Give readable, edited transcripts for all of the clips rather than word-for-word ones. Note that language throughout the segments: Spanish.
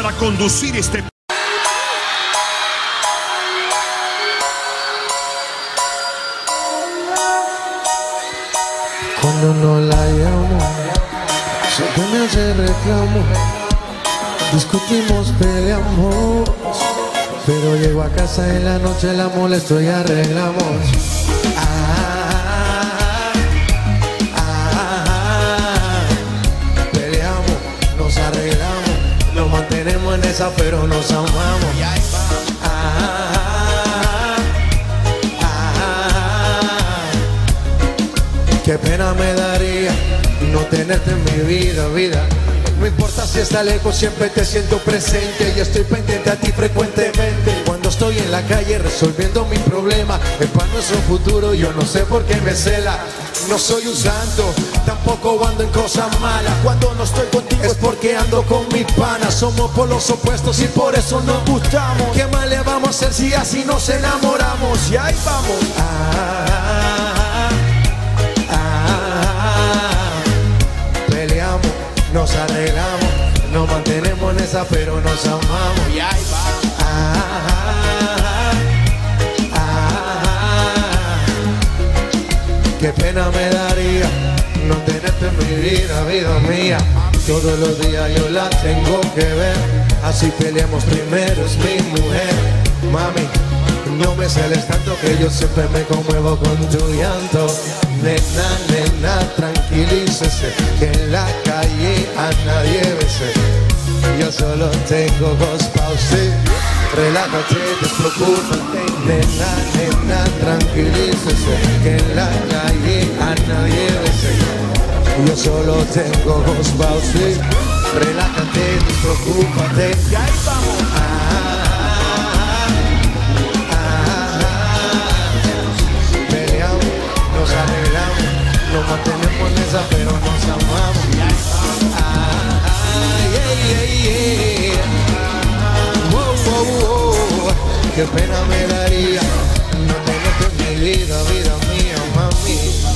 para conducir este... Cuando no la llamo, siempre me hace reclamo. Discutimos, peleamos, pero llego a casa en la noche, la molesto y arreglamos. Peleamos, nos arreglamos, nos mantenemos en esa, pero nos amamos. Qué pena me daría no tenerte en mi vida, vida. No importa si está lejos, siempre te siento presente y estoy pendiente a ti frecuentemente. Cuando estoy en la calle resolviendo mi problema, es para nuestro futuro, yo no sé por qué me cela. No soy un santo, tampoco ando en cosas malas. Cuando no estoy contigo es porque ando con mis panas. Somos polos opuestos y por eso nos gustamos. ¿Qué más le vamos a hacer si así nos enamoramos? Y ahí vamos. Peleamos, nos arreglamos, nos mantenemos en esa, pero nos amamos. Y ahí vamos. Qué pena me daría no tenerte en mi vida, vida mía. Todos los días yo la tengo que ver, así peleamos primero, es mi mujer. Mami, no me celes tanto que yo siempre me conmuevo con tu llanto. Nena, nena, tranquilícese, que en la calle a nadie bese. Yo solo tengo ojos pa' usted. Relájate, despreocúpate, nena, nena, tranquilícese, que en la calle a nadie bese. Yo solo tengo ojos pa' usted. Relájate, despreocúpate. Y ahí vamos. Peleamos, nos arreglamos, nos mantenemos en esa, pero nos amamos. Qué pena me daría no tenerte en mi vida, vida mía, mami.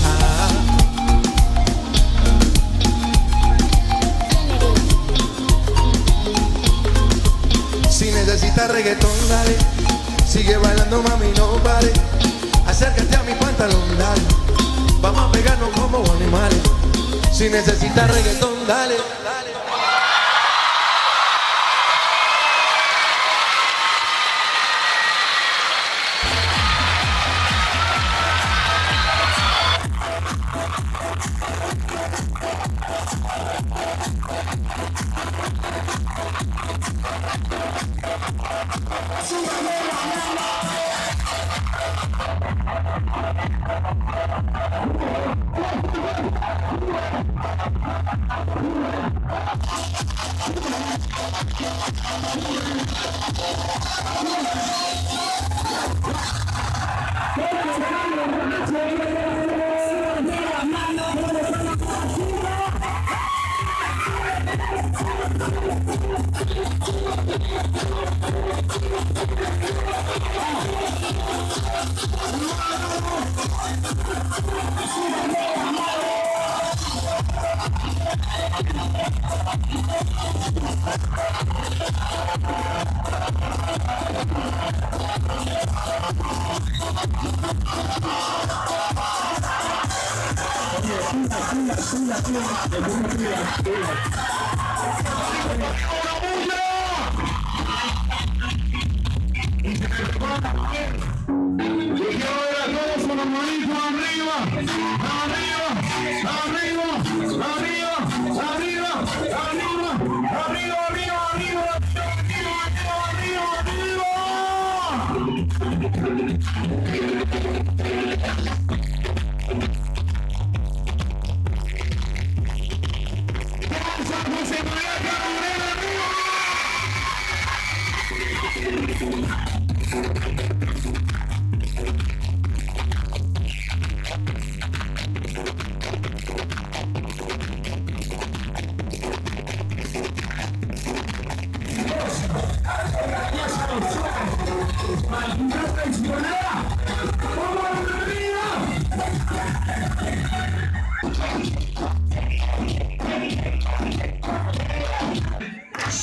Si necesitas reggaetón, dale. Sigue bailando, mami, no pare. Acércate a mi pantalón, dale. Vamos a pegarnos como animales. Si necesitas reggaetón, dale.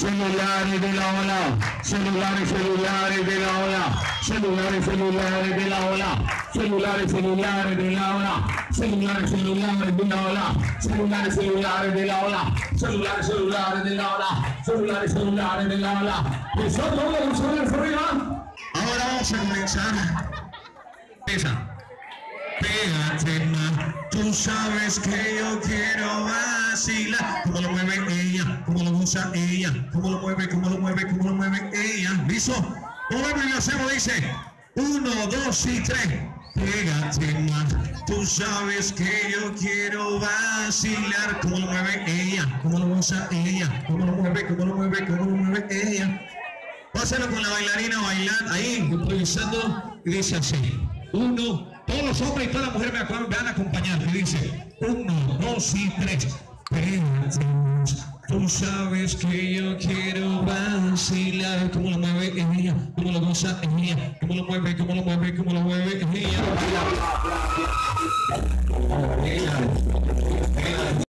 celulares de la ola, celulares de la ola, celulares de la ola, celulares de la ola, celulares de la ola, celulares de la ola, celulares de la ola, celulares de la ola. Ahora vamos a comenzar. Esa. Pégate más, tú sabes que yo quiero vacilar. Cómo lo mueve ella, cómo lo usa ella, cómo lo mueve ella. ¿Listo? Vamos a ver y lo hacemos, dice 1, 2 y 3. Pégate más, tú sabes que yo quiero vacilar. Cómo lo mueve ella, cómo lo usa ella, cómo lo mueve ella. Vamos a hacerlo con la bailarina bailando ahí, improvisando, y dice así. 1, todos los hombres y todas las mujeres me van a acompañar, que dice 1, 2 y 3. Pégate, tú sabes que yo quiero vacilar. Cómo lo mueve ella, cómo lo goza ella, cómo lo mueve ella.